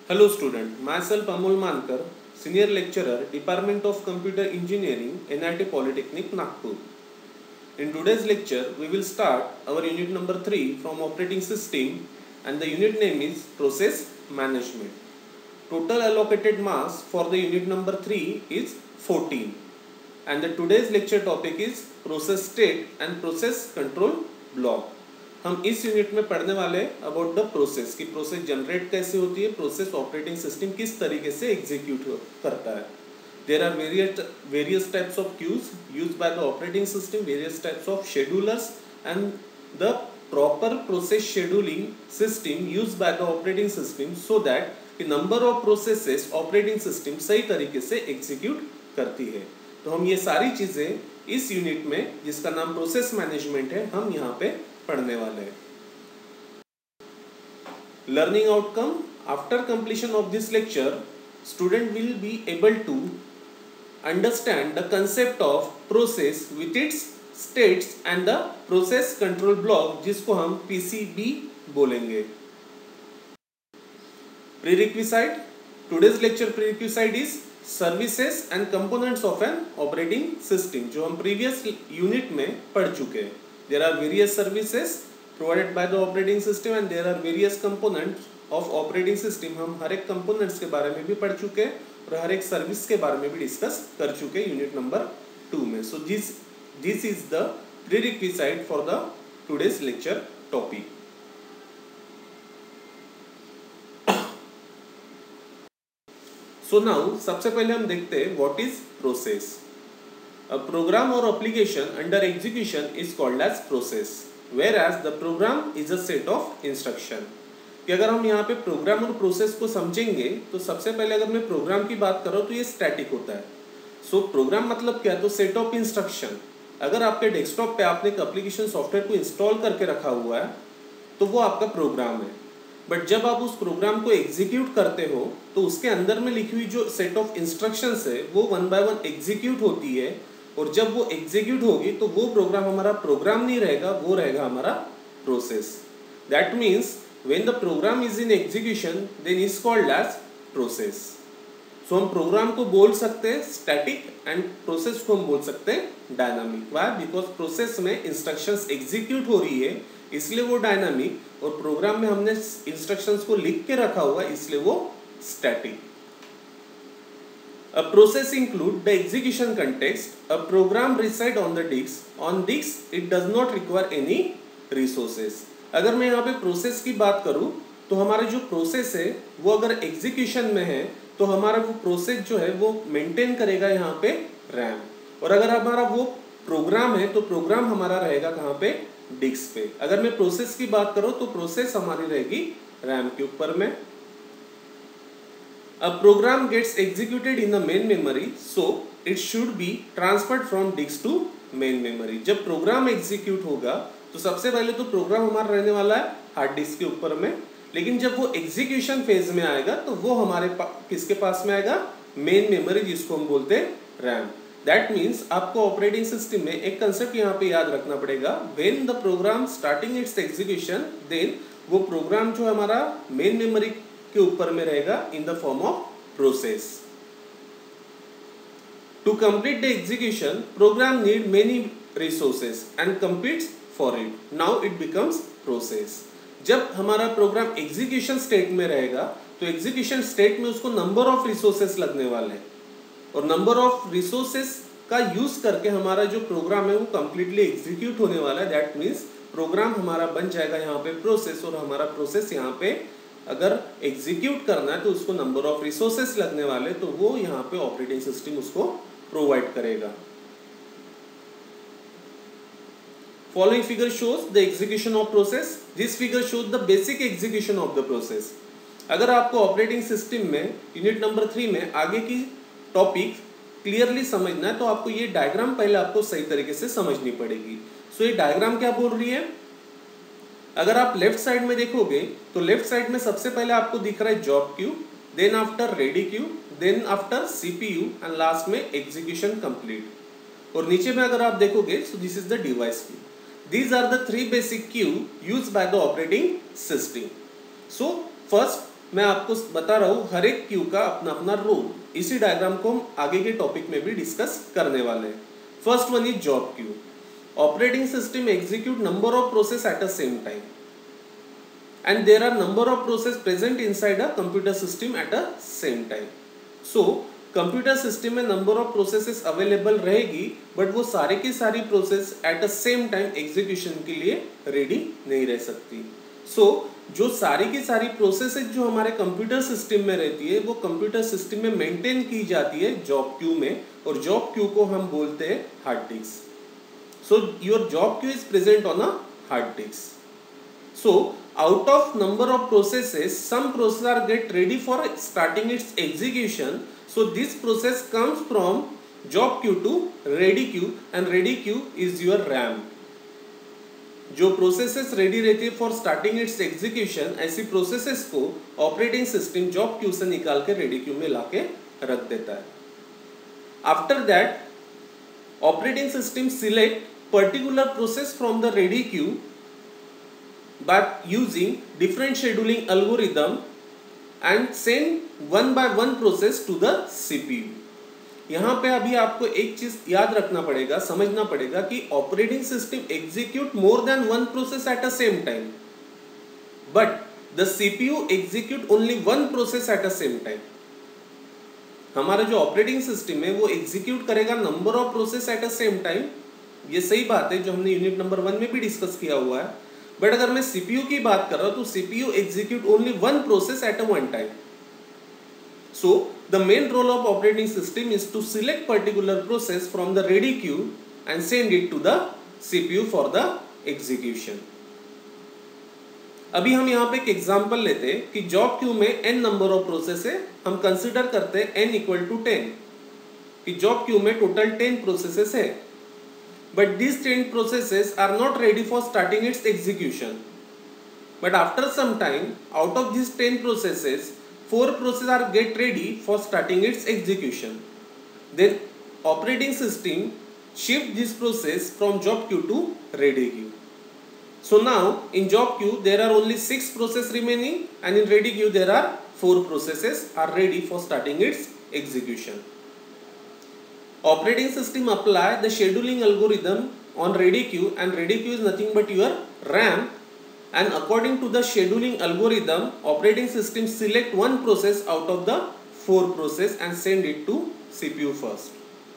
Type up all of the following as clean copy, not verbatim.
Hello student, myself Amol Mankar, Senior Lecturer, Department of Computer Engineering, NIT Polytechnic, Nagpur. In today's lecture, we will start our unit number 3 from operating system and the unit name is process management. Total allocated mass for the unit number 3 is 14 and the today's lecture topic is process state and process control block. हम इस unit में पढ़ने वाले about the process कि process generate कैसे होती है, process operating system किस तरीके से एग्जीक्यूट करता है. There are various types of queues used by the operating system, various types of schedulers and the proper process scheduling system used by the operating system so that the number of processes operating system सही तरीके से execute करती है. तो हम ये सारी चीजें इस यूनिट में जिसका नाम प्रोसेस मैनेजमेंट है हम यहाँ पे पढ़ने वाले हैं. Learning outcome after completion of this lecture student will be able to understand the concept of process with its states and the process control block जिसको हम पीसीबी बोलेंगे. Prerequisite today's lecture prerequisite is services and components of an operating system जो हम previous unit में पढ़ चुके हैं. There are various services provided by the operating system and there are various components of operating system. हम हर एक components के बारे में भी पढ़ चुके हैं और हर एक सर्विस के बारे में भी डिस्कस कर चुके हैं यूनिट नंबर 2 में. So this is the prerequisite for the today's lecture topic. So now सबसे पहले हम देखते हैं what is process. A program or application under execution is called as process, whereas the program is a set of instruction. कि अगर हम यहाँ पे प्रोग्राम और प्रोसेस को समझेंगे तो सबसे पहले अगर मैं प्रोग्राम की बात करूँ तो ये स्टैटिक होता है. सो प्रोग्राम मतलब क्या है, तो सेट ऑफ इंस्ट्रक्शन. अगर आपके डेस्कटॉप पे आपने एक एप्लीकेशन सॉफ्टवेयर को इंस्टॉल करके रखा हुआ है तो वो आपका प्रोग्राम है. बट जब आप उस प्रोग्राम को एग्जीक्यूट करते हो तो उसके अंदर में लिखी हुई जो सेट ऑफ इंस्ट्रक्शंस है वो वन बाय वन एग्जीक्यूट होती है और जब वो एग्जीक्यूट होगी तो वो प्रोग्राम हमारा प्रोग्राम नहीं रहेगा, वो रहेगा हमारा process. That means when the program is in execution then is called as process. So हम प्रोग्राम को बोल सकते हैं स्टैटिक एंड प्रोसेस को हम बोल सकते हैं डायनामिक. व्हाई? बिकॉज प्रोसेस में इंस्ट्रक्शंस एग्जीक्यूट हो रही है इसलिए वो डायनामिक, और प्रोग्राम में हमने इंस्ट्रक्शंस को लिख के रखा हुआ है इसलिए वो static. A process include the execution context. A program reside on the disk. On disk, it does not require any resources. अगर मैं यहाँ पे प्रोसेस की बात करूँ तो हमारा जो प्रोसेस है वो अगर एग्जीक्यूशन में है तो हमारा वो प्रोसेस जो है वो मेंटेन करेगा यहाँ पे रैम, और अगर हमारा वो प्रोग्राम है तो प्रोग्राम हमारा रहेगा कहाँ पे, डिस्क पे. अगर मैं प्रोसेस की बात करूँ तो प्रोसेस हमारी रहेगी रैम के ऊपर में. A program gets executed in the main memory, so it should be transferred from disk to main memory. जब प्रोग्राम एग्जीक्यूट होगा तो सबसे पहले तो प्रोग्राम हमारा रहने वाला है हार्ड डिस्क के ऊपर में, लेकिन जब वो एग्जीक्यूशन फेज में आएगा तो वो हमारे किसके पास में आएगा, मेन मेमोरी जिसको हम बोलते हैं रैम. दैट मीन्स आपको ऑपरेटिंग सिस्टम में एक कंसेप्ट यहाँ पे याद रखना पड़ेगा. When the program starting its execution then वो प्रोग्राम जो हमारा मेन मेमोरी के ऊपर में रहेगा in the form of process. To complete the execution program need many resources and competes for it. Now it becomes process. जब हमारा program execution state में रहेगा तो एग्जीक्यूशन स्टेट में उसको नंबर ऑफ रिसोर्सेस लगने वाले हैं और नंबर ऑफ रिसोर्सेस का यूज करके हमारा जो प्रोग्राम है वो कंप्लीटली एग्जीक्यूट होने वाला है. दैट मीन्स प्रोग्राम हमारा बन जाएगा यहाँ पे प्रोसेस, और हमारा प्रोसेस यहाँ पे अगर एग्जीक्यूट करना है तो उसको नंबर ऑफ रिसोर्सेस लगने वाले तो वो यहाँ पे ऑपरेटिंग सिस्टम उसको प्रोवाइड करेगा. Following figure shows the execution of process. This figure shows the basic execution of the process. अगर आपको ऑपरेटिंग सिस्टम में यूनिट नंबर 3 में आगे की टॉपिक क्लियरली समझना है तो आपको ये डायग्राम पहले आपको सही तरीके से समझनी पड़ेगी. सो ये डायग्राम क्या बोल रही है, अगर आप लेफ्ट साइड में देखोगे तो लेफ्ट साइड में सबसे पहले आपको दिख रहा है job queue, then after ready queue, then after CPU and last में एग्जीक्यूशन कंप्लीट. और नीचे में अगर आप देखोगे so this is the device queue. These are the three basic queue used by the operating system. So first मैं आपको बता रहा हूँ हर एक क्यू का अपना अपना रोल। इसी डायग्राम को हम आगे के टॉपिक में भी डिस्कस करने वाले हैं। First one is job queue. Operating system execute number of process at a same time and there are number of process present inside a computer system at a same time. So computer system में number of processes available रहेगी, but वो सारे की सारी process at a same time execution के लिए ready नहीं रह सकती। जो सारी की सारी प्रोसेसेस जो हमारे कंप्यूटर सिस्टम में रहती है वो कंप्यूटर सिस्टम में मेंटेन की जाती है जॉब क्यू में, और जॉब क्यू को हम बोलते हैं hard disk. So your job queue is present on a hard disk. So out of number of processes, some processes are get ready for starting its execution. So this process comes from job queue to ready queue, and ready queue is your RAM. जो processes ready रहती है for starting its execution, ऐसी processes को operating system job queue से निकाल के ready queue में लाके रख देता है। After that operating system select particular process from the ready queue by using different scheduling algorithm and send one by one process to the CPU. यहाँ पे अभी आपको एक चीज याद रखना पड़ेगा, समझना पड़ेगा कि operating system execute more than one process at a same time, but the CPU execute only one process at a same time. हमारा जो ऑपरेटिंग सिस्टम है वो एग्जीक्यूट करेगा number of process at a same time, ये सही बात है जो हमने यूनिट नंबर 1 में भी डिस्कस किया हुआ है। बट अगर मैं CPU की बात कर रहा हूं तो CPU execute only one process at a one time. So the main role of operating system is to select particular process from the ready queue and send it to the CPU for the execution. अभी हम यहाँ पे एक example लेते हैं कि job queue में n number of process है, हम कंसिडर करते हैं n इक्वल टू 10 कि जॉब क्यू में टोटल 10 प्रोसेसेस है, but these 10 processes are not ready for starting its execution. But after some time, out of these 10 processes, 4 processes are get ready for starting its execution. Then operating system shift this process from job queue to ready queue. So now in job queue there are only 6 processes remaining, and in ready queue there are 4 processes are ready for starting its execution. Operating system apply the scheduling algorithm on ready queue, and ready queue is nothing but your RAM, and according to the scheduling algorithm operating system select one process out of the 4 process and send it to CPU first.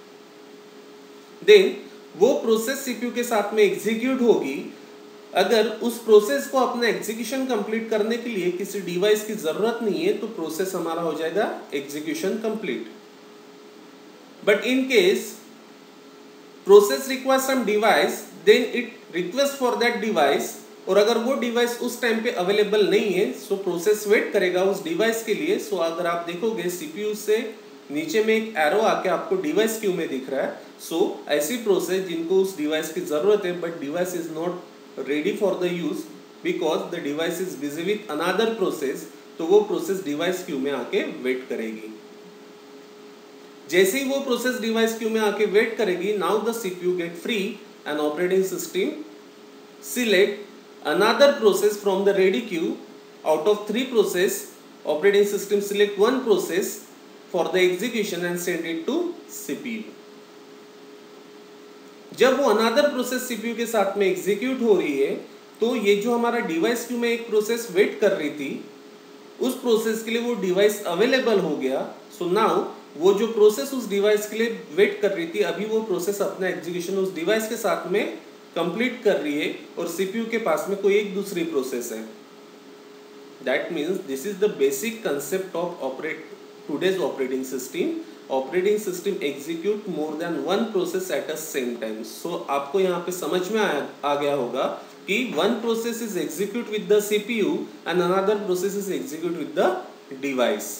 Then वो process CPU के साथ में execute होगी। अगर उस process को अपना execution complete करने के लिए किसी डिवाइस की जरूरत नहीं है तो प्रोसेस हमारा हो जाएगा execution complete. But in case process requires some device, then it requests for that device, और अगर वो डिवाइस उस टाइम पे अवेलेबल नहीं है सो प्रोसेस वेट करेगा उस डिवाइस के लिए। सो अगर आप देखोगे CPU से नीचे में एक एरो आके आपको डिवाइस क्यू में दिख रहा है, सो ऐसी प्रोसेस जिनको उस डिवाइस की जरूरत है but device is not ready for the use because the device is busy with another process, तो वो प्रोसेस डिवाइस क्यू में आके वेट करेगी। जैसे ही वो प्रोसेस डिवाइस क्यू में आके वेट करेगी, now the CPU get free and operating system select another process from the ready queue. Out of 3 process operating system select one process for the execution and send it to CPU। जब वो another process CPU के साथ में execute हो रही है तो ये जो हमारा डिवाइस क्यू में एक प्रोसेस वेट कर रही थी उस प्रोसेस के लिए वो डिवाइस अवेलेबल हो गया। सो नाउ वो जो प्रोसेस उस डिवाइस के लिए वेट कर रही थी अभी वो प्रोसेस अपना एग्जीक्यूशन उस डिवाइस के साथ में कंप्लीट कर रही है और CPU के पास में कोई एक दूसरी प्रोसेस है। That means this is the basic concept of today's operating system. Operating system execute more than one process at a same time. So आपको यहाँ पे समझ में आ गया होगा कि one process is execute with the CPU and another process is execute with the device.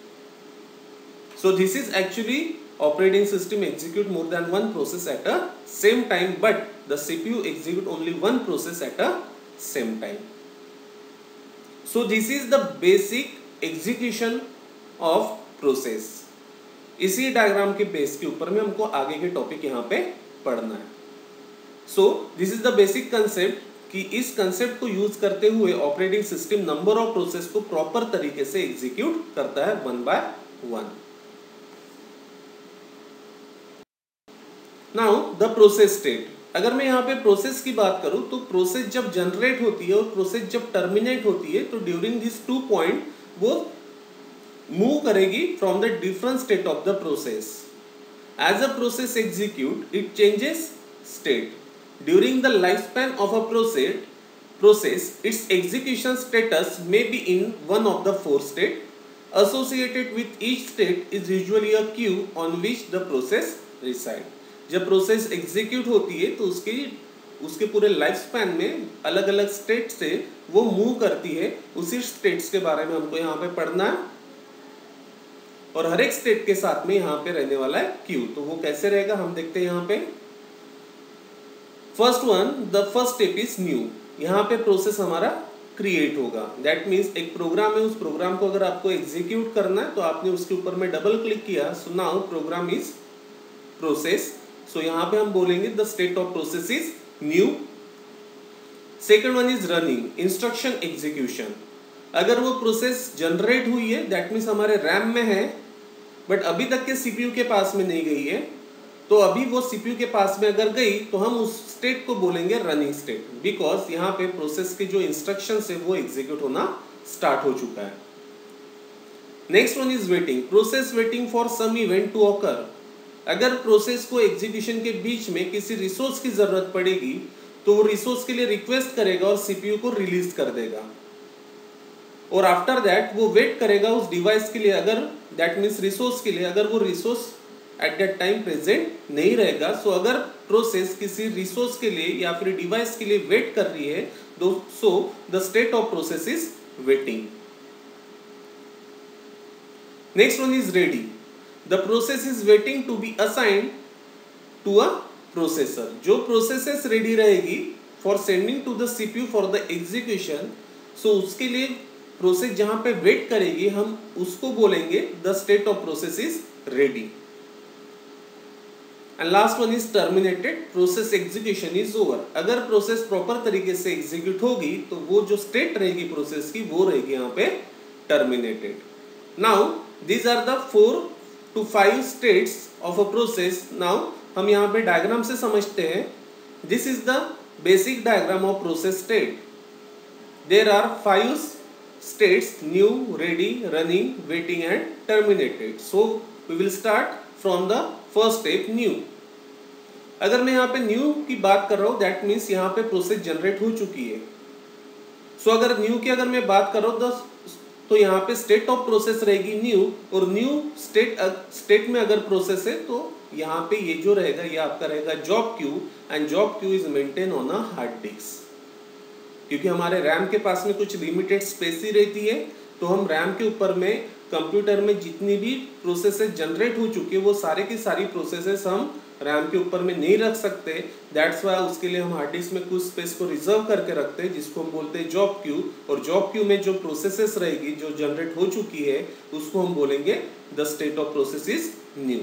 So this is actually operating system execute more than one process at a same time, but the CPU execute only one process at a same time. So this is the basic execution of process. इसी diagram के base के ऊपर में हमको आगे के topic यहाँ पे पढ़ना है। So this is the basic concept कि इस कंसेप्ट को यूज करते हुए operating system number of process को प्रॉपर तरीके से एग्जीक्यूट करता है one by one. Now the process state. अगर मैं यहाँ पे प्रोसेस की बात करूं तो प्रोसेस जब जनरेट होती है और प्रोसेस जब टर्मिनेट होती है तो ड्यूरिंग दिस 2 पॉइंट वो मूव करेगी from the different state of the process. As a process execute it changes state during the life span of a process its execution status may be in one of the 4 state. associated with each state is usually a queue on which the process reside। जब process execute होती है तो उसके पूरे life span में अलग अलग state से वो मूव करती है। उसी स्टेट्स के बारे में हमको यहाँ पे पढ़ना है और हर एक स्टेट के साथ में यहाँ पे रहने वाला है क्यू। तो वो कैसे रहेगा हम देखते हैं यहाँ पे। First one, the first step is new. यहाँ पे प्रोसेस हमारा क्रिएट होगा। दैट मीन्स एक प्रोग्राम है, उस प्रोग्राम को अगर आपको एग्जीक्यूट करना है तो आपने उसके ऊपर में डबल क्लिक किया। So now program is process. So यहाँ पे हम बोलेंगे the state of process is new. Second one is running, instruction execution. अगर वो प्रोसेस जनरेट हुई है दैट मीन्स हमारे रैम में है बट अभी तक के सीपीयू के पास में नहीं गई है, तो अभी वो सीपीयू के पास में अगर गई तो हम उस स्टेट को बोलेंगे रनिंग स्टेट, बिकॉज यहाँ पे प्रोसेस के जो इंस्ट्रक्शंस है वो एग्जीक्यूट होना स्टार्ट हो चुका है। Next one is waiting, process waiting for some event to occur. अगर प्रोसेस को एग्जीक्यूशन के बीच में किसी रिसोर्स की जरूरत पड़ेगी तो वो रिसोर्स के लिए रिक्वेस्ट करेगा और सीपीयू को रिलीज कर देगा और आफ्टर दैट वो वेट करेगा उस डिवाइस के लिए, अगर दैट मीन्स रिसोर्स के लिए, अगर वो resource at that time present नहीं रहेगा। सो अगर प्रोसेस किसी रिसोर्स के लिए या फिर डिवाइस के लिए वेट कर रही है so the state of process is waiting. Next one is ready, the process is waiting to be assigned to a processor. जो प्रोसेस रेडी रहेगी for sending to the CPU for the execution, so उसके लिए process जहां पे wait करेगी हम उसको बोलेंगे the state of process is ready. And last one is terminated, process execution is over. अगर प्रोसेस प्रॉपर तरीके से एग्जीक्यूट होगी तो वो जो स्टेट रहेगी प्रोसेस की वो रहेगी यहाँ पे terminated. Now these are the 4 to 5 states of a process। Now हम यहाँ पे डायग्राम से समझते हैं। This is the basic diagram of process state. There are 5 states, new, ready, running, waiting and terminated। so we will start from the first step, new। अगर मैं यहाँ पे न्यू की बात कर रहा हूँ दैट मीन्स यहाँ पे प्रोसेस जनरेट हो चुकी है। सो अगर न्यू की अगर मैं बात कर रहा हूँ तो यहाँ पे स्टेट ऑफ प्रोसेस रहेगी न्यू, और न्यू स्टेट में अगर प्रोसेस है तो यहाँ पे ये जो रहेगा ये आपका रहेगा job queue, and job queue is maintain on a hard disk. क्योंकि हमारे रैम के पास में कुछ लिमिटेड स्पेस ही रहती है तो हम रैम के ऊपर में कंप्यूटर में जितनी भी प्रोसेसेस जनरेट हो चुकी है वो सारे की सारी प्रोसेसेस हम रैम के ऊपर में नहीं रख सकते। दैट्स वाई उसके लिए हम हार्ड डिस्क में कुछ स्पेस को रिजर्व करके रखते हैं जिसको हम बोलते हैं जॉब क्यू। और जॉब क्यू में जो प्रोसेसेस रहेगी जो जनरेट हो चुकी है उसको हम बोलेंगे the state of process is new.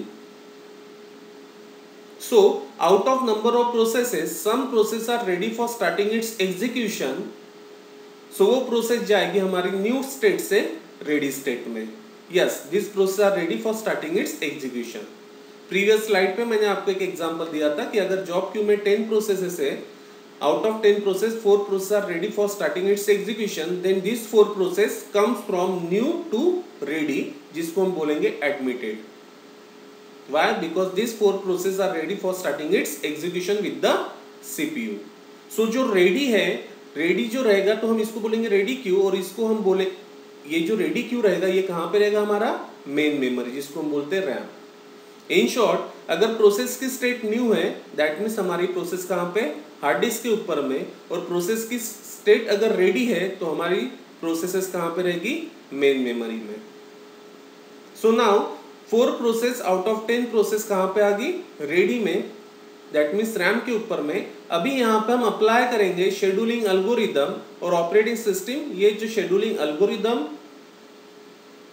So out of number of processes, some processes are ready for starting its execution। So वो प्रोसेस जाएगी हमारी न्यू स्टेट से रेडी स्टेट में। Yes, this process are ready for starting its execution। Previous slide पे मैंने आपको एक example दिया था कि अगर जॉब क्यू में 10 प्रोसेसेस है, out of 10 process 4 process are ready for starting its execution, then this 4 process comes from new to ready, जिसको हम बोलेंगे admitted. Why? Because these 4 processes are ready for starting its execution with the CPU। So जो ready है, ready जो रहेगा तो हम इसको बोलेंगे ready queue, और इसको हम बोले ये जो ready queue रहेगा ये कहाँ पे रहेगा हमारा main memory, जिसको हम बोलते हैं RAM। In short, अगर प्रोसेस की स्टेट न्यू है दैट मीन्स हमारी प्रोसेस कहाँ पे हार्ड डिस्क के ऊपर में, और प्रोसेस की स्टेट अगर रेडी है तो हमारी प्रोसेसेस कहाँ पे रहेगी मेन मेमोरी में। So now 4 process out of 10 process कहाँ पे आ गई रेडी में, दैट मीन्स रैम के ऊपर में। अभी यहाँ पे हम अप्लाई करेंगे शेड्यूलिंग एल्गोरिदम और ऑपरेटिंग सिस्टम। ये जो शेड्यूलिंग एल्गोरिदम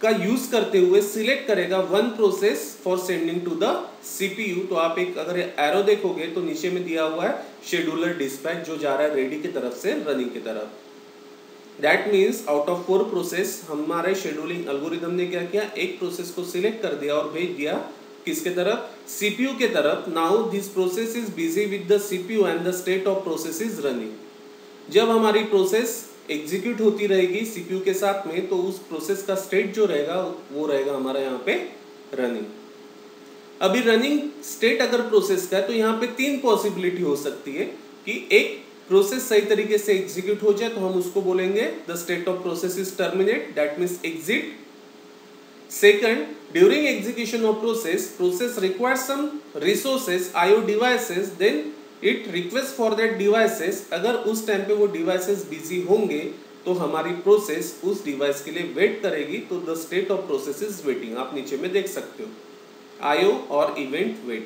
का यूज करते हुए सिलेक्ट करेगा one process for sending to the CPU. तो आप एक अगर एरो देखोगे तो नीचे में दिया हुआ है शेड्यूलर डिस्पैच जो जा रहा है रेडी की तरफ से रनिंग की तरफ। That means out of 4 process हमारे शेड्यूलिंग एल्गोरिदम ने क्या किया, एक प्रोसेस को सिलेक्ट कर दिया और भेज दिया किसके तरफ, सीपीयू के तरफ। Now this process is busy with the CPU and the state of process is running. जब हमारी प्रोसेस एग्जीक्यूट होती रहेगी सीपीयू के साथ में तो उस प्रोसेस का स्टेट जो रहेगा वो रहेगा हमारा यहाँ पे रनिंग। अभी रनिंग स्टेट अगर प्रोसेस का है तो यहाँ पे 3 पॉसिबिलिटी हो सकती है कि एक प्रोसेस सही तरीके से एग्जीक्यूट हो जाए तो हम उसको बोलेंगे the state of process is terminate, that means exit. Second, during execution of process requires some resources IO devices, then it request for that devices. अगर उस टाइम पे वो डिवाइसेस बिजी होंगे तो हमारी प्रोसेस उस डिवाइस के लिए वेट करेगी, तो the state of process is waiting. आप नीचे में देख सकते हो आईओ और event wait.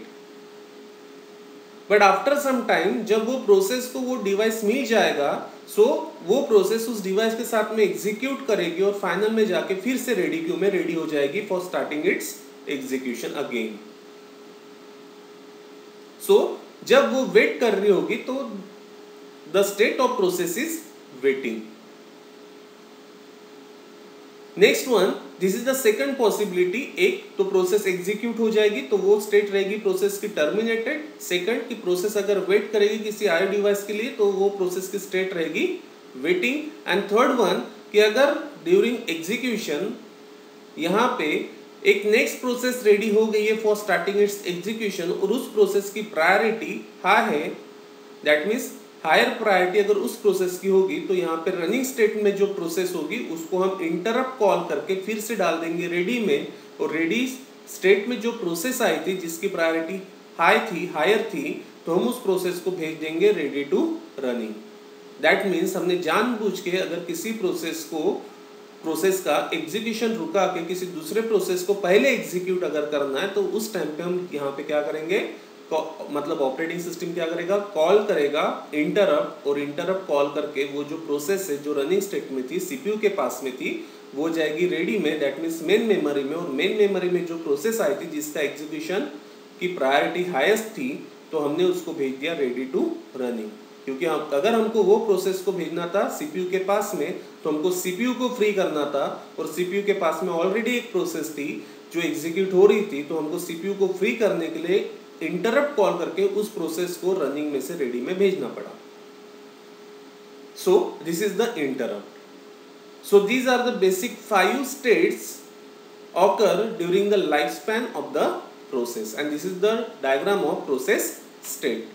But after some time जब वो प्रोसेस को वो डिवाइस मिल जाएगा सो वो प्रोसेस उस डिवाइस के साथ में एग्जीक्यूट करेगी और फाइनल में जाके फिर से रेडी क्यू में रेडी हो जाएगी for starting its execution again. So जब वो वेट कर रही होगी तो the state of process is waiting. Next one, this is the second possibility. एक तो प्रोसेस एग्जीक्यूट हो जाएगी तो वो स्टेट रहेगी प्रोसेस की टर्मिनेटेड। सेकंड की प्रोसेस अगर वेट करेगी किसी आईओ डिवाइस के लिए तो वो प्रोसेस की स्टेट रहेगी वेटिंग। एंड थर्ड वन कि अगर ड्यूरिंग एग्जीक्यूशन यहाँ पे एक नेक्स्ट प्रोसेस रेडी हो गई है फॉर स्टार्टिंग इट्स एग्जीक्यूशन और उस प्रोसेस की प्रायोरिटी हाई है, दैट मीन्स हायर प्रायोरिटी अगर उस प्रोसेस की होगी तो यहाँ पे रनिंग स्टेट में जो प्रोसेस होगी उसको हम इंटरप्ट कॉल करके फिर से डाल देंगे रेडी में, और रेडी स्टेट में जो प्रोसेस आई थी जिसकी प्रायोरिटी हाई थी, हायर थी, तो हम उस प्रोसेस को भेज देंगे ready to running. That means हमने जानबूझ के अगर किसी प्रोसेस का एग्जीक्यूशन रुका के किसी दूसरे प्रोसेस को पहले एग्जीक्यूट अगर करना है तो उस टाइम पे हम यहाँ पे क्या करेंगे, मतलब ऑपरेटिंग सिस्टम क्या करेगा, कॉल करेगा इंटरप्ट, और इंटरप्ट कॉल करके वो जो प्रोसेस है जो रनिंग स्टेट में थी सीपीयू के पास में थी वो जाएगी रेडी में, दैट मीन्स मेन मेमोरी में। और मेन मेमोरी में जो प्रोसेस आई थी जिसका एग्जीक्यूशन की प्रायोरिटी हाईएस्ट थी तो हमने उसको भेज दिया रेडी टू रनिंग। क्योंकि अगर हमको वो प्रोसेस को भेजना था सीपीयू के पास में तो हमको सीपीयू को फ्री करना था, और सीपीयू के पास में ऑलरेडी एक प्रोसेस थी जो एग्जीक्यूट हो रही थी, तो हमको सीपीयू को फ्री करने के लिए इंटरप्ट कॉल करके उस प्रोसेस को रनिंग में से रेडी में भेजना पड़ा। So this is the interrupt. So these are the basic 5 states occur during the lifespan of the process, and this is the diagram of process state.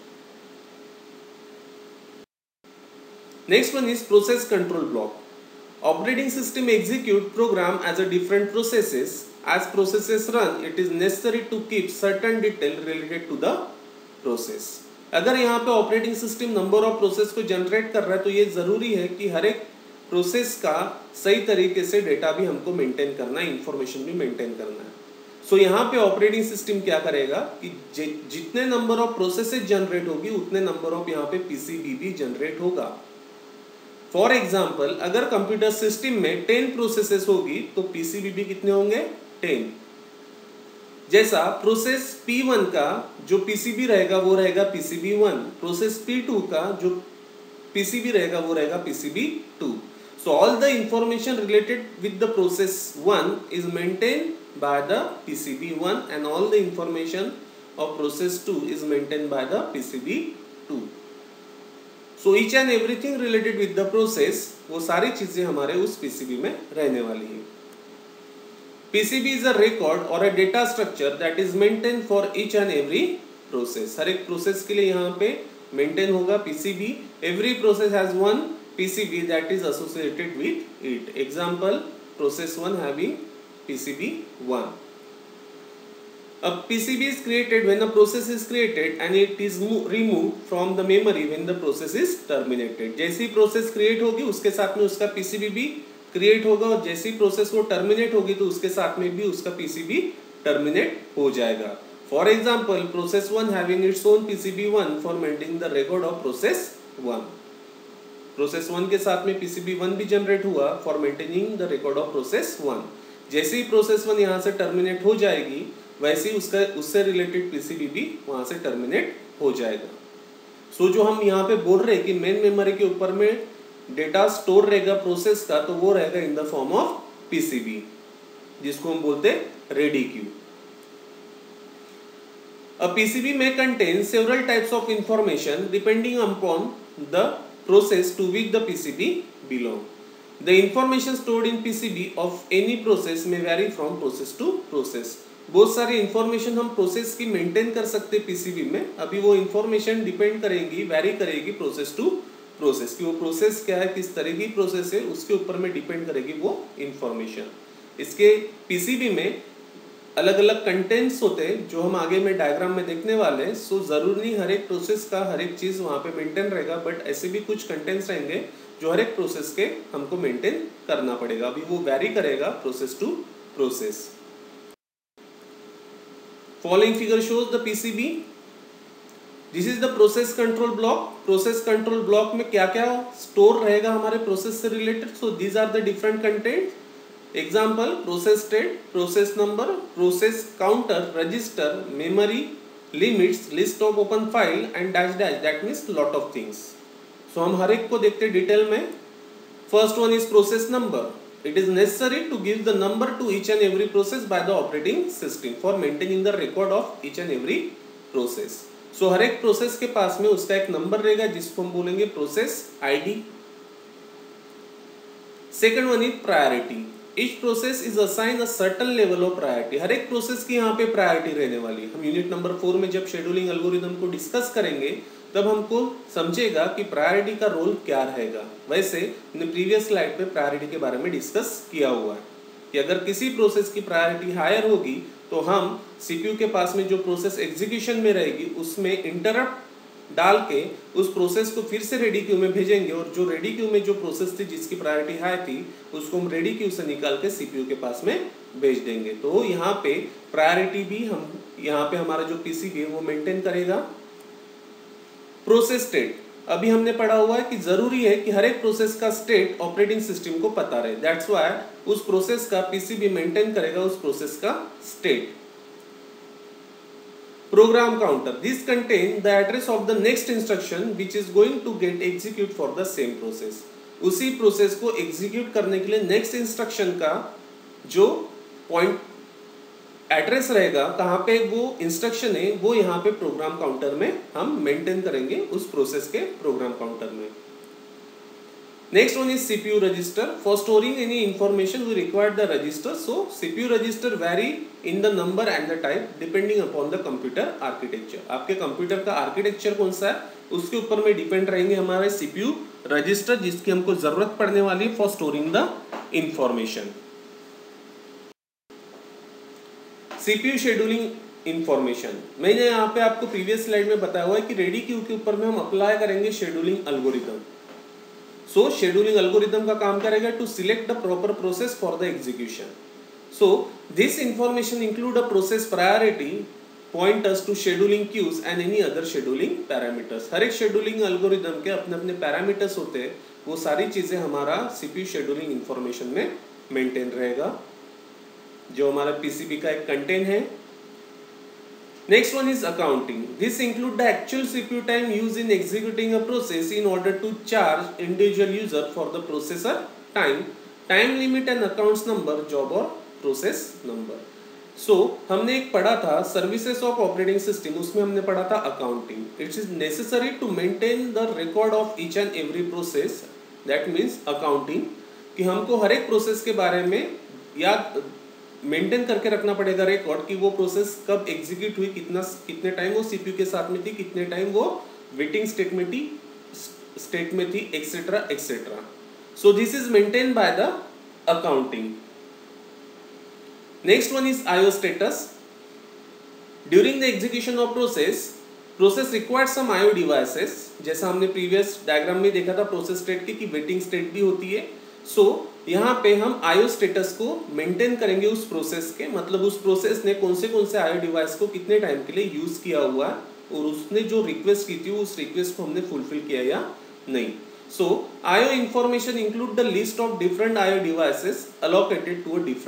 Next one is process control block. Operating system execute program as a different processes. As processes run, it is necessary to keep certain detail related to the process. अगर यहाँ पे operating system number of process को generate कर रहा है तो ये जरूरी है कि हर एक प्रोसेस का सही तरीके से डेटा भी हमको मेंटेन करना है, इंफॉर्मेशन भी मेंटेन करना है। सो यहाँ पे ऑपरेटिंग सिस्टम क्या करेगा कि जितने नंबर ऑफ प्रोसेसेस जनरेट होगी उतने नंबर ऑफ यहाँ पे पीसीबी भी जनरेट होगा। फॉर एग्जाम्पल अगर कंप्यूटर सिस्टम में 10 प्रोसेसेस होगी तो पीसीबी भी कितने होंगे, 10। जैसा प्रोसेस P1 का जो पीसीबी रहेगा वो रहेगा PCB1, प्रोसेस P2 का जो पीसीबी रहेगा वो रहेगा PCB2। So all the information related with the process 1 is maintained by the PCB1 and all the information of process 2 is maintained by the PCB2. So each and everything related with the process वो सारी चीजें हमारे उस PCB में रहने वाली है। PCB is a record or a data structure that is maintained for each and every process. हर एक प्रोसेस के लिए यहाँ पे मेंटेन होगा PCB. Every process has one PCB that is associated with it. Example, process 1 having PCB1. A PCB is created when a process is created and it is removed from the memory when the process is terminated. जैसी process create होगी उसके साथ में उसका PCB भी create होगा, और जैसी प्रोसेस वो टर्मिनेट होगी तो उसके साथ में भी उसका PCB टर्मिनेट हो जाएगा। For example process 1 having its own PCB1 for maintaining the record of process 1। Process 1 के साथ में PCB1 भी जनरेट हुआ for maintaining the record of process 1। जैसे ही प्रोसेस 1 यहाँ से टर्मिनेट हो जाएगी वैसे ही उससे रिलेटेड पीसीबी भी वहाँ से टर्मिनेट हो जाएगा। सो जो हम यहाँ पे बोल रहे हैं कि मेन मेमोरी के ऊपर में डेटा स्टोर रहेगा प्रोसेस का, तो वो रहेगा in the form of PCB, जिसको हम बोलते हैं ready queue. A PCB may contain several types of information depending upon the process to which the PCB belong. The information stored in PCB of any process may vary from process to process. बहुत सारी information हम process की maintain कर सकते हैं PCB में। अभी वो इंफॉर्मेशन डिपेंड करेगी, वैरी करेगी प्रोसेस टू प्रोसेस, कि वो प्रोसेस क्या है, किस तरह की प्रोसेस है, उसके ऊपर में डिपेंड करेगी वो इंफॉर्मेशन। इसके पीसीबी में अलग अलग कंटेंट्स होते हैं जो हम आगे में डायग्राम में देखने वाले हैं। सो जरूरी नहीं हर एक प्रोसेस का हर एक चीज वहाँ पे मेंटेन रहेगा, बट ऐसे भी कुछ कंटेंट्स रहेंगे जो हर एक प्रोसेस के हमको मेंटेन करना पड़ेगा। अभी वो वैरी करेगा process to process. Following figure shows the PCB. This is the process control block. Process control block में क्या क्या स्टोर रहेगा हमारे प्रोसेस से related. So these are the different content. Example: process state, process number, process counter, register, memory, limits, list of open file and dash dash, that means lot of things. So हम हर एक को देखते हैं detail में। First one is process number. It is necessary to give the number to each and every process by the operating system for maintaining the record of each and every process. So हर एक process के पास में उसका एक number रहेगा जिसको हम बोलेंगे process ID. Second one is priority. Each process is assigned a certain level of priority. हर एक प्रोसेस की यहाँ पे प्रायोरिटी रहने वाली है। हम यूनिट नंबर 4 में जब शेड्यूलिंग एल्गोरिदम को डिस्कस करेंगे तब हमको समझेगा कि प्रायोरिटी का रोल क्या रहेगा। वैसे हमने प्रीवियस स्लाइड पे प्रायोरिटी के बारे में डिस्कस किया हुआ है कि अगर किसी प्रोसेस की प्रायोरिटी हायर होगी तो हम सीपीयू के पास में जो प्रोसेस एग्जीक्यूशन में रहेगी उसमें इंटरप्ट डाल के उस प्रोसेस को फिर से रेडी क्यू में भेजेंगे, और जो रेडी क्यू में जो प्रोसेस थी जिसकी प्रायोरिटी हाई थी उसको हम रेडी क्यू से निकाल के सीपीयू के पास में भेज देंगे। तो यहाँ पे प्रायोरिटी भी हम यहाँ पे हमारा जो पीसीबी है वो मेंटेन करेगा। प्रोसेस स्टेट, अभी हमने पढ़ा हुआ है कि जरूरी है कि हर एक प्रोसेस का स्टेट ऑपरेटिंग सिस्टम को पता रहे। दैट्स व्हाई उस प्रोसेस का पीसीबी मेंटेन करेगा उस प्रोसेस का state. Program counter, this contain the address of the next instruction which is going to get execute for the same process. उसी प्रोसेस को एग्जीक्यूट करने के लिए नेक्स्ट इंस्ट्रक्शन का जो पॉइंट एड्रेस रहेगा, कहाँ पे वो इंस्ट्रक्शन है, वो यहाँ पे प्रोग्राम काउंटर में हम मेंटेन करेंगे उस प्रोसेस के प्रोग्राम काउंटर में। Next one is CPU register. For storing any information we require the register. So CPU register vary in the number and the type depending upon the computer architecture. आपके computer का architecture कौन सा है उसके ऊपर में depend रहेंगे हमारे CPU रजिस्टर, जिसकी हमको जरूरत पड़ने वाली है for storing the information. CPU scheduling information, मैंने यहाँ पे आपको प्रीवियस स्लाइड में बताया हुआ है कि रेडी क्यू के ऊपर में हम अप्लाई करेंगे scheduling algorithm. So scheduling algorithm का काम करेगा to select the proper process for the execution. So this information include a process priority, pointers to scheduling queues and any other scheduling parameters. हर एक शेड्यूलिंग एल्गोरिदम के अपने अपने parameters होते हैं, वो सारी चीजें हमारा सीपीयू शेड्यूलिंग इंफॉर्मेशन में मेंटेन रहेगा जो हमारा पीसीबी का एक कंटेंट है। Next one is accounting. This include the actual CPU time used in executing a process in order to charge individual user for the processor time, time limit and accounts number, job और process number. So हमने एक पढ़ा था services of operating system, उसमें हमने पढ़ा था accounting. It is necessary to maintain the record of each and every process. That means accounting कि हमको हर एक प्रोसेस के बारे में याद मेंटेन करके रखना पड़ेगा रिकॉर्ड कि वो प्रोसेस कब एग्जीक्यूट हुई, कितने टाइम वो सीपीयू के साथ में थी, कितने टाइम वो वेटिंग स्टेट में थी etcetera etcetera. So this is maintain by the accounting. Next one is IO status. During the execution of process required some IO devices. जैसा हमने प्रीवियस डायग्राम में देखा था प्रोसेस स्टेट की कि वेटिंग स्टेट भी होती है। सो यहाँ पे हम आईओ स्टेटस को मेंटेन करेंगे उस प्रोसेस के, मतलब उस प्रोसेस ने कौन से आईओ डिवाइस को कितने टाइम के लिए यूज किया हुआ है और उसने जो रिक्वेस्ट की थी उस रिक्वेस्ट को हमने फुलफिल किया या नहीं। So IO information include the list of different IO devices allocated to a different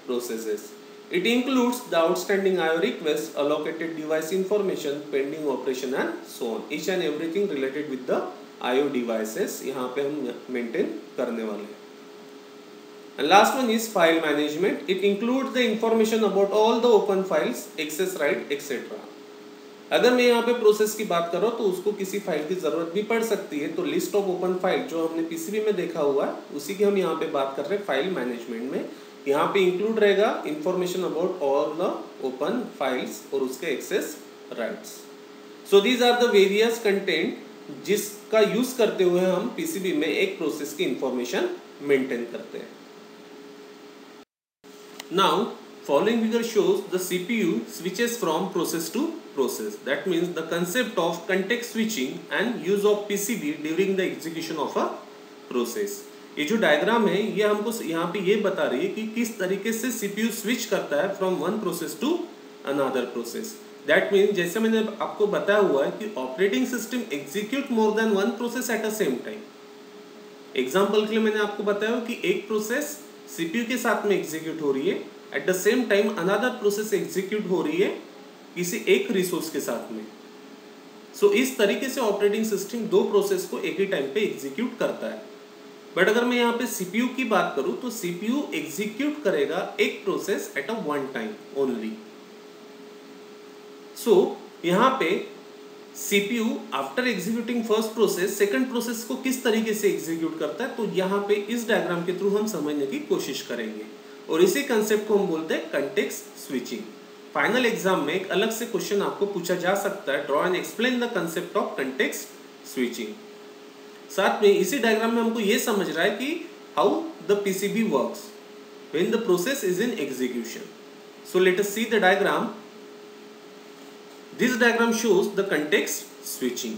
processes. It includes the outstanding IO requests, allocated device information, pending operation and so on. Each and everything related with the IO devices यहाँ पे हम maintain करने वाले हैं. And last one is file management. It includes the information about all the open files, access right, etc. अगर मैं यहाँ पे प्रोसेस की बात कर रहा हूँ तो उसको किसी फाइल की जरूरत भी पड़ सकती है, तो लिस्ट ऑफ ओपन फाइल जो हमने पीसीबी में देखा हुआ है उसी की हम यहाँ पे बात कर रहे हैं फाइल मैनेजमेंट में. यहाँ पे इंक्लूड रहेगा information about all the open files और उसके access rights. So these are the various content जिसका यूज करते हुए हम पीसीबी में एक प्रोसेस की इंफॉर्मेशन मेंटेन करते हैं. Now following figure shows the CPU switches from process to process. That means the concept of context switching and use of PCB during the execution of a process. ये जो diagram है ये हमको यहाँ पे ये बता रही है कि किस तरीके से CPU स्विच करता है from one process to another process. That means जैसे मैंने आपको बताया हुआ है कि operating system execute more than one process at a same time. Example के लिए मैंने आपको बताया कि एक प्रोसेस CPU के साथ में एग्जीक्यूट हो रही है, at the same time another process execute हो रही है किसी एक रिसोर्स के साथ में. सो इस तरीके से ऑपरेटिंग सिस्टम दो प्रोसेस को एक ही टाइम पे एग्जीक्यूट करता है. बट अगर मैं यहाँ पे सीपीयू की बात करूं तो सीपीयू एग्जीक्यूट करेगा एक process at a one time only. So यहाँ पे CPU after executing first process second process को किस तरीके से एग्जीक्यूट करता है, तो यहाँ पे इस डायग्राम के थ्रू हम समझने की कोशिश करेंगे और इसी कंसेप्ट को हम बोलते हैं कंटेक्स्ट स्विचिंग. फाइनल एग्जाम में एक अलग से क्वेश्चन आपको पूछा जा सकता है, draw and explain the concept of context switching. साथ में इसी डायग्राम में हमको ये समझ रहा है कि how the PCB works when the process is in execution. So let us see the diagram. This diagram shows the context switching.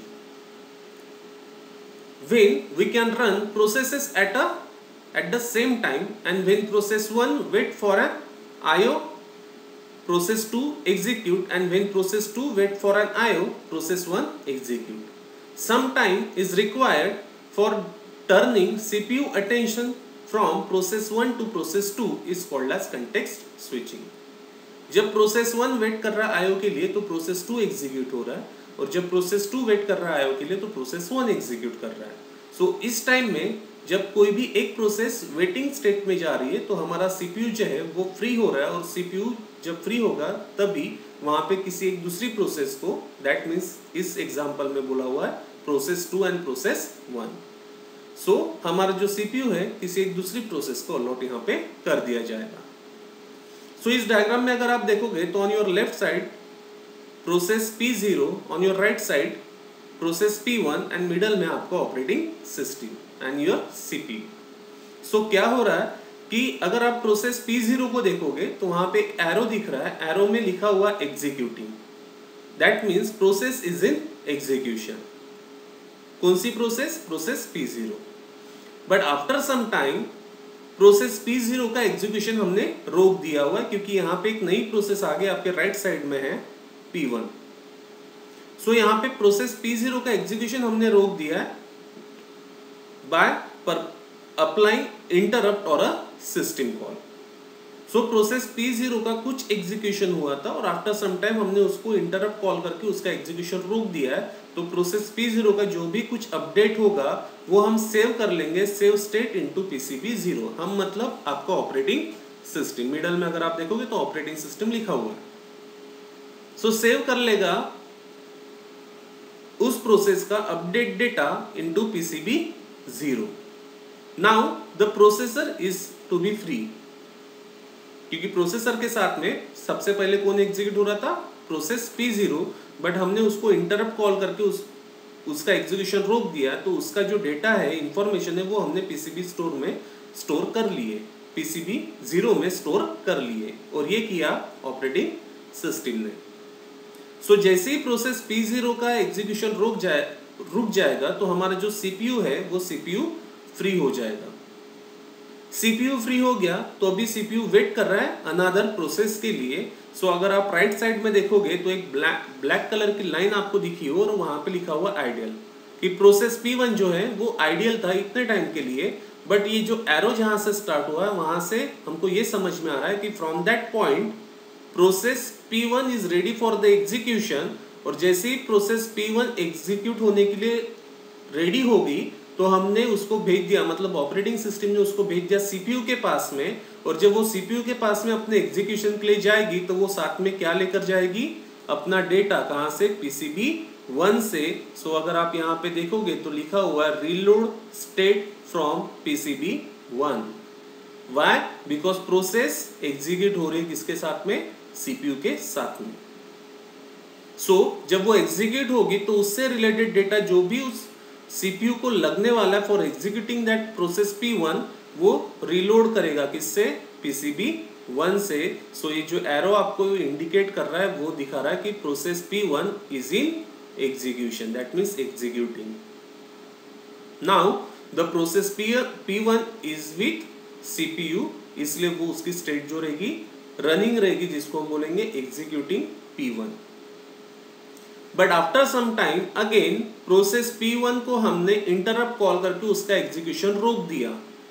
When we can run processes at the same time, and when process 1 wait for an IO, process 2 execute, and when process 2 wait for an IO, process 1 execute. Some time is required for turning CPU attention from process 1 to process 2 is called as context switching. जब process 1 wait कर रहा है IO के लिए तो process 2 execute हो रहा है, और जब प्रोसेस 2 वेट कर रहा है आईओ के लिए तो प्रोसेस 1 एग्जीक्यूट कर रहा है. सो इस टाइम में जब कोई भी एक प्रोसेस वेटिंग स्टेट में जा रही है तो हमारा सीपीयू जो है वो फ्री हो रहा है, और सीपीयू जब फ्री होगा तभी वहां पे किसी एक दूसरी प्रोसेस को, दैट मीन्स इस एग्जांपल में बोला हुआ है प्रोसेस 2 एंड प्रोसेस 1. सो हमारा जो सीपीयू है किसी एक दूसरी प्रोसेस को अलॉट यहाँ पे कर दिया जाएगा. सो इस डायग्राम में अगर आप देखोगे तो on your left side process P0, on your right side process P1 and middle में आपको operating system and your CPU. So क्या हो रहा है कि अगर आप प्रोसेस P0 को देखोगे तो वहां पे एरो दिख रहा है, एरो में लिखा हुआ executing. That means process is in execution. कौन सी process? Process P0. But after some time process P0 का एग्जीक्यूशन हमने रोक दिया हुआ है, क्योंकि यहाँ पे एक नई प्रोसेस आगे आपके राइट साइड में है P1. सो यहाँ पे प्रोसेस P0 का एग्जीक्यूशन हमने रोक दिया है बाय अप्लाइंग इंटरप्ट और a system call. So process P0 का कुछ एग्जीक्यूशन हुआ था और आफ्टर सम टाइम हमने उसको इंटरप्ट कॉल करके उसका एग्जीक्यूशन रोक दिया है. तो प्रोसेस P0 का जो भी कुछ अपडेट होगा वो हम सेव कर लेंगे, सेव स्टेट इनटू PCB0. हम मतलब आपका ऑपरेटिंग सिस्टम, मिडल में अगर आप देखोगे तो ऑपरेटिंग सिस्टम लिखा हुआ है. सो सेव कर लेगा उस प्रोसेस का update data into PCB0. Now the processor is to be free, क्योंकि प्रोसेसर के साथ में सबसे पहले कौन एग्जीक्यूट हो रहा था? Process P0. बट हमने उसको इंटरप्ट कॉल करके उसका एग्जीक्यूशन रोक दिया, तो उसका जो डेटा है, इंफॉर्मेशन है, वो हमने PCB स्टोर में स्टोर कर लिए, PCB0 में स्टोर कर लिए, और ये किया ऑपरेटिंग सिस्टम ने. सो जैसे ही प्रोसेस P0 का एग्जीक्यूशन रुक जाएगा तो हमारा जो CPU है वो CPU फ्री हो जाएगा. CPU फ्री हो गया तो अभी CPU वेट कर रहा है अनदर प्रोसेस के लिए. सो अगर आप राइट साइड में देखोगे तो एक ब्लैक कलर की लाइन आपको दिखी और वहां पे लिखा हुआ आइडियल, कि प्रोसेस P1 जो है वो आइडियल था इतने टाइम के लिए, बट ये जो एरो जहां से स्टार्ट हुआ है वहां से हमको ये समझ में आ रहा है कि from that point process P1 is ready for the execution, और जैसे ही प्रोसेस P1 एग्जीक्यूट होने के लिए रेडी होगी तो हमने उसको भेज दिया, मतलब ऑपरेटिंग सिस्टम ने उसको भेज दिया सीपीयू के पास में, और जब वो सीपीयू के पास में अपने एग्जीक्यूशन के लिए जाएगी तो वो साथ में क्या लेकर जाएगी, अपना डेटा, कहां से, पीसीबी 1 से। सो अगर आप यहाँ पे देखोगे तो लिखा हुआ है reload state from PCB 1। Why? Because process execute हो रही है किसके साथ में, सीपीयू के साथ में। सो जब वो एग्जीक्यूट होगी तो उससे रिलेटेड डेटा जो भी उस सीपीयू को लगने वाला है for executing that process P1, वो रीलोड करेगा किससे, पीसीबी 1 से। सो ये जो एरो आपको इंडिकेट कर रहा है वो दिखा रहा है कि process P1 is in execution, that means executing. Now the process P1 is with CPU, इसलिए वो उसकी स्टेट जो रहेगी रनिंग रहेगी, जिसको हम बोलेंगे executing P1। But after some time again process P1 को हमने इंटरप्ट कॉल करके उसका एग्जीक्यूशन रोक दिया।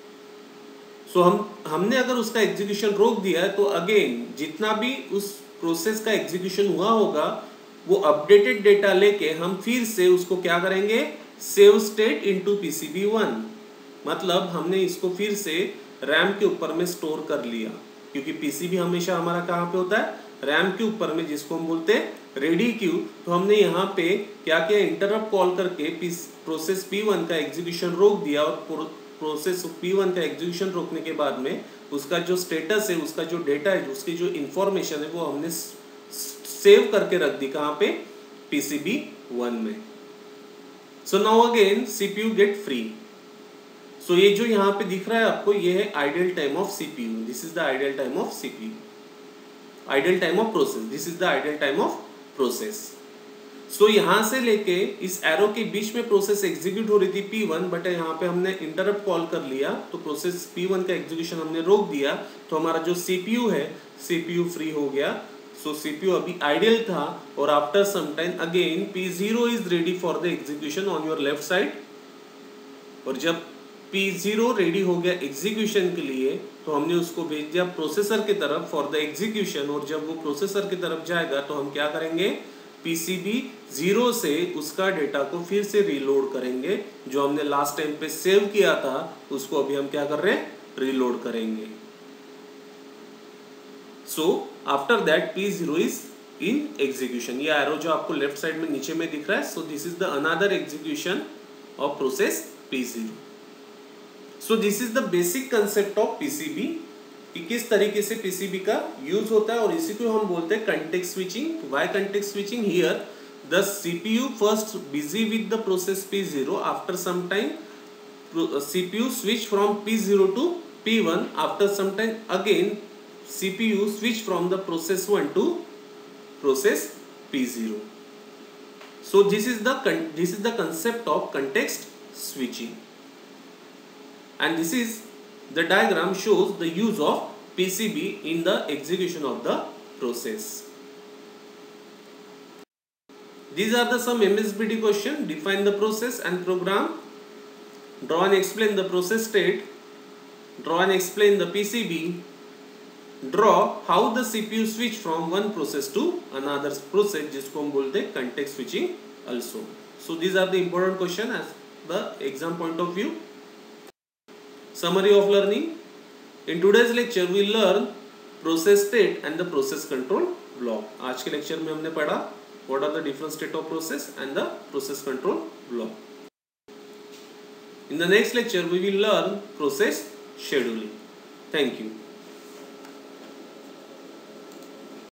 सो हमने अगर उसका एग्जीक्यूशन रोक दिया है तो अगेन जितना भी उस प्रोसेस का एग्जीक्यूशन हुआ होगा वो अपडेटेड डेटा लेके हम फिर से उसको क्या करेंगे, सेव स्टेट इनटू पीसीबी 1, मतलब हमने इसको फिर से रैम के ऊपर में स्टोर कर लिया, क्योंकि पीसीबी हमेशा हमारा कहाँ पे होता है, रैम के ऊपर में, जिसको हम बोलते हैं रेडी क्यू। तो हमने यहाँ पे क्या किया, इंटरप्ट कॉल करके प्रोसेस P1 का एग्जीक्यूशन रोक दिया, और प्रोसेस P1 का एग्जीक्यूशन रोकने के बाद में उसका जो स्टेटस है, उसका जो डेटा है, उसकी जो इंफॉर्मेशन है वो हमने सेव करके रख दी, कहाँ पे, पीसीबी 1 में। So now again CPU get free. So ये जो यहाँ पे दिख रहा है आपको, ये है idle time of CPU, this is the idle time of CPU, idle time of process, this is the idle time of process. So यहां से लेके इस एरो के बीच में प्रोसेस एग्जीक्यूट हो रही थी P1, बट यहाँ पे हमने इंटरप्ट कॉल कर लिया तो प्रोसेस P1 का एग्जीक्यूशन हमने रोक दिया, तो हमारा जो सीपीयू है, सीपीयू फ्री हो गया। सो सीपीयू अभी आइडियल था, और after some time again P0 is ready for the execution on your left side, और जब P0 रेडी हो गया एग्जीक्यूशन के लिए तो हमने उसको भेज दिया प्रोसेसर की तरफ फॉर द एग्जीक्यूशन, और जब वो प्रोसेसर की तरफ जाएगा तो हम क्या करेंगे, पीसीबी 0 से उसका डेटा को फिर से रीलोड करेंगे, जो हमने लास्ट टाइम पे सेव किया था उसको अभी हम क्या कर रहे हैं, रीलोड करेंगे। So after that P0 is in execution, ये एरो जो आपको लेफ्ट साइड में नीचे में दिख रहा है, so this is the another execution of process P0। So this is the basic concept of PCB, कि किस तरीके से पीसीबी का यूज होता है, और इसी को हम बोलते हैं context switching. Why context switching? Here the CPU first busy with the process P0, after some time CPU switch from P0 to P1, after some time again CPU switch from the process 1 to process P0. So this is the concept of context switching, and this is the diagram shows the use of PCB in the execution of the process. These are the some MSBD question. Define the process and program. Draw and explain the process state. Draw and explain the PCB. Draw how the CPU switch from one process to another process, जिसको हम बोलते हैं context switching also. So these are the important question as the exam point of view. Summary of learning. In today's lecture we learn process state and the process control block. आज के lecture में हमने पढ़ा what are the different state of process and the process control block. In the next lecture we will learn process scheduling. Thank you.